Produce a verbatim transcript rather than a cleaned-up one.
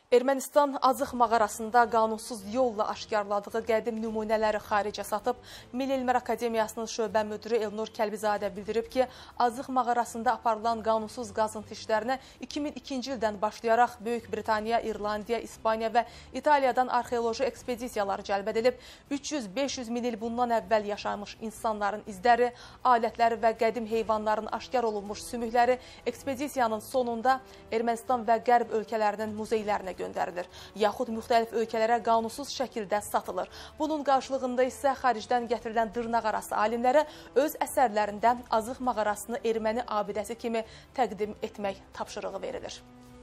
Ermənistan Azıq mağarasında qanunsuz yolla aşkarladığı qədim nümunələri xaricə satıb. Milli Elmlər Akademiyasının şöbə müdiri Elnur Kəlbizadə bildirib ki, Azıq mağarasında aparılan qanunsuz qazıntı işlərinə iki min ikinci ildən başlayaraq Böyük Britaniya, İrlandiya, İspaniya və İtaliyadan arxeoloji ekspedisiyalar cəlb edilib. üç yüz beş yüz min il bundan əvvəl yaşamış insanların izləri, alətləri və qədim heyvanların aşkar olunmuş sümükləri ekspedisiyanın sonunda Ermənistan və Qərb ölkələrinin muzeylərinə göndərilir, yaxud müxtəlif ölkələrə qanunsuz şəkildə satılır. Bunun qarşılığında isə xaricdən gətirilən dırnaq arası alimlərə öz əsərlərində Azıq mağarasını erməni abidəsi kimi təqdim etmək tapşırığı verilir.